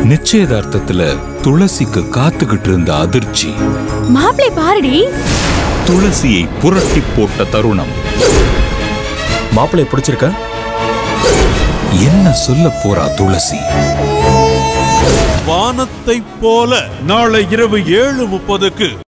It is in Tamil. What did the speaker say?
நிச்சயதார்த்தத்துல துளசிக்கு காத்துக்கிட்டு இருந்த அதிர்ச்சி. மாப்பிளை பாருடி. துளசியை புரட்டி போட்ட தருணம். மாப்பிளை பிடிச்சிருக்க? என்ன சொல்ல போறா துளசி? வானத்தை போல நாளை இரவு 7:30